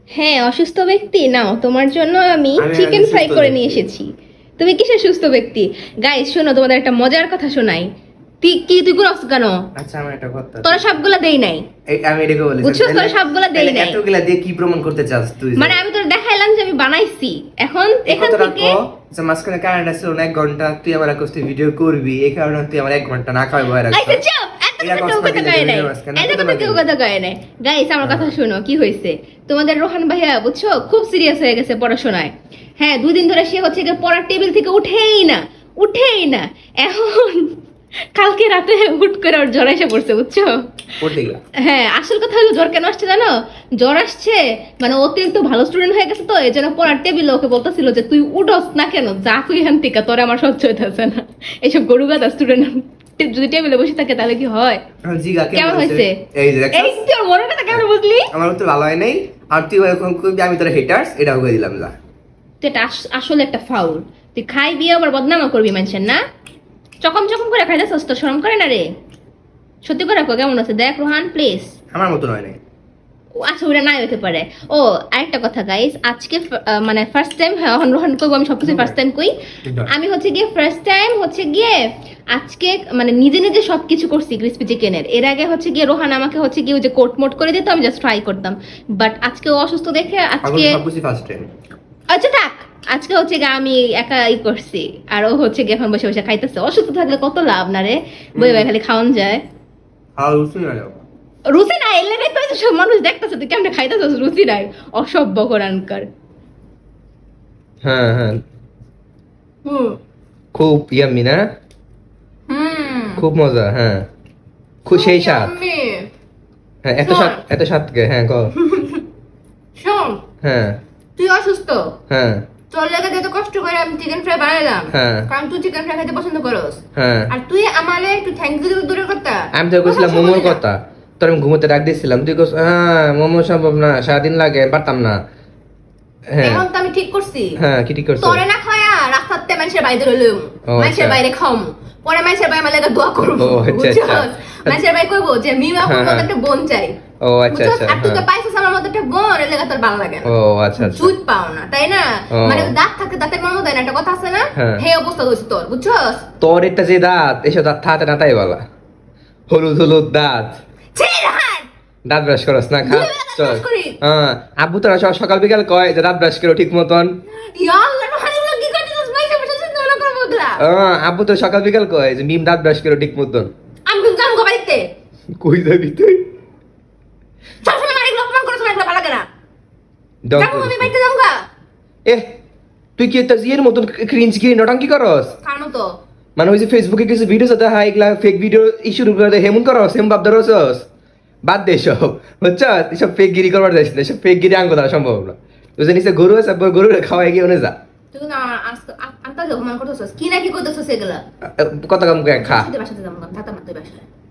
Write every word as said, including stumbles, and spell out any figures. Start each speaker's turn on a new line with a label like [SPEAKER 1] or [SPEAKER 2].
[SPEAKER 1] হ্যাঁ অসুস্থ ব্যক্তি, নাও তোমার জন্য আমি চিকেন ফ্রাই করে নিয়ে এসেছি। তুমি কিসের সুস্থ ব্যক্তি? গাইস শোনো, তোমাদের একটা মজার কথা শোনাই। তুই কি তুই করছ কেন?
[SPEAKER 2] আচ্ছা আমি একটা কথা,
[SPEAKER 1] তোরা সবগুলা দেই নাই,
[SPEAKER 2] এই আমি এটাকে বলি
[SPEAKER 1] বুঝছস? তোরা সবগুলা দেই নাই,
[SPEAKER 2] এতগুলা দিয়ে কি প্রমাণ করতে চাস তুই?
[SPEAKER 1] মানে আমি তোর দেখাইলাম যে আমি বানাইছি, এখন এখান থেকে
[SPEAKER 2] যে মাঝখানে কারেন্ট আছে এক ঘন্টা, তুই আমার কষ্ট ভিডিও করবি, এই কারণে তুই আমার এক ঘন্টা না খাওয়াই বয় রাখছিস।
[SPEAKER 1] আচ্ছা চুপ, এত কথা কথা কয় নাই, এত কথা কেউ কথা কয় নাই। গাইস আমার কথা শুনো, কি হইছে তোমাদের রোহান ভাইয়া বুঝছো খুব সিরিয়াস হয়ে গেছে পড়াশোনায়। হ্যাঁ দুই দিন ধরে সে হচ্ছে গিয়ে পড়ার টেবিল থেকে উঠেই না উঠেই না এখন কালকে রাতে হুট করে ওর জ্বর এসে পড়ছে, বুঝছো? হ্যাঁ আসল কথা হলো জ্বর কেন আসছে জানো? জ্বর আসছে মানে অতিরিক্ত ভালো স্টুডেন্ট হয়ে গেছে, তো এই জন্য পড়ার টেবিলে ওকে বলতেছিল যে তুই উঠস না কেন, যা তুই এখান থেকে, তোরে আমার সহ্য হইতেছে না। এইসব গরু গাদা স্টুডেন্ট যদি টেবিলে বসে থাকে তাহলে কি হয়? কেমন হয়েছে? এই যে এই তোর মনে কথা কেমন বুঝলি? আমার তো ভালো হয় নাই, আর তুই এখন কইবি আমি তোর হেটার্স, এটাও কই দিলাম যা। এটা আসলে একটা ফাউল, তুই খাইবি আবার বদনামও করবি মানুষের, না? চকম চকম করে খাইতেছস তো শরম করে না রে? সত্যি করে কো কেমন আছে দেখ রোহান প্লিজ। আমার মত নয় নাই। আচ্ছা ওটা নাই হতে পারে। ও আরেকটা কথা গাইস, আজকে মানে ফার্স্ট টাইম, হ্যাঁ রোহান কইব আমি সবকিছু ফার্স্ট টাইম কই, আমি হচ্ছে গিয়ে ফার্স্ট টাইম হচ্ছে গিয়ে আজকে মানে নিজে নিজে সবকিছু করছি ক্রিসপি চিকেনের। এর আগে হচ্ছে গিয়ে রোহান আমাকে হচ্ছে গিয়ে যে কোট মোট করে দিত, আমি জাস্ট ট্রাই করতাম, বাট আজকে ও অসুস্থ দেখে আজকে সবকিছু ফার্স্ট টাইম। আচ্ছা থাক, আজকে হচ্ছে গিয়ে আমি একাই করছি, আর ও হচ্ছে গিয়ে এখন বসে বসে খাইতেছে। অসুস্থ থাকলে কত লাভ না রে, বই বই খালি খাওয়ান যায়। আর রুচি নাই, রুচি নাই এলে রে, তুই তো সব মানুষ দেখতেছে তুই কেমনে খাইতেছস, রুচি নাই, অসভ্য কোরআনকার।
[SPEAKER 2] হ্যাঁ হ্যাঁ হুম খুব ইয়াম্মি না? হুম খুব মজা। হ্যাঁ খুব সেই স্বাদ। হ্যাঁ এত স্বাদ, এত স্বাদ কে? হ্যাঁ কও। শোন, হ্যাঁ তুই অসুস্থ, হ্যাঁ তোর লাগা এত কষ্ট করে আমি চিকেন ফ্রাই বানাইলাম, কারণ তুই চিকেন ফ্রাই খেতে পছন্দ করস, আর তুই আমারে একটু থ্যাঙ্ক ইউ দূরের কথা। আমি তো কইছিলাম মোমোর কথা, তোর আমি ঘুমোতে ডাক দিছিলাম, তুই কইছ হ্যাঁ মোমো সম্ভব না, সারাদিন লাগে, পারতাম না। হ্যাঁ এখন তো আমি ঠিক করছি। হ্যাঁ কি ঠিক করছিস? তোরে না খায়া রাস্তাতে মানুষের বাইরে রইলাম, মানুষের বাইরে খাম, পরে মানুষের বাইরে আমার লাগা দোয়া করব। ও আচ্ছা আচ্ছা, মানুষের বাইরে কইবো যে মিমা কোন একটা বোন চাই। ও আচ্ছা আচ্ছা, আর তুই তো পাইছিস আমার মত একটা বোন, এর লাগা তোর ভালো লাগে না। ও আচ্ছা আচ্ছা, জুত পাও না তাই না? মানে দাঁত থাকে দাঁতের মর্ম দেয় না, একটা কথা আছে না? হে অবস্থা হইছে তোর, বুঝছস? তোর এটা যে দাঁত, এসব দাঁত থাকে না তাই বলা, হলুদ হলুদ দাঁত। দাঁত ব্রাশ করস না, খা চল। হ্যাঁ আব্বু তোরা সকাল বিকাল কয় যে দাঁত ব্রাশ করো ঠিক মতন। আব্বু তো সকাল বিকাল কয় যে মিম দাঁত ব্রাশ করো ঠিক মতন। আমি কিন্তু জানগো বাড়িতে। কই যাবি তুই? সবসময় মারি অপমান করছ, না ভালো লাগে না। যাবো আমি বাইতে যামগা। এ তুই কি এটা জিয়ের মতন ক্রিঞ্জ গিরি নটঙ্কি করস? কার মতো? মানে ওই যে ফেসবুকে কিছু ভিডিও আছে হাই এগুলা ফেক ভিডিও ইস্যু করে হেমন করস, হেম বাপ ধরছস। বাদ দে সব, বুঝছস? এসব ফেক গিরি করবার যাইস না, এসব ফেক গিরি আঙ্গ দ্বারা সম্ভব না। তুই জানিস গরু আছে, গরু খাওয়াই গিয়ে ওনে যা। তুই না আন্তা অপমান করতেছস কি না কি করতেছস এগুলা? কত কাম খা। বাসাতে যাবো, বাসাতে যাবো, বাসাতে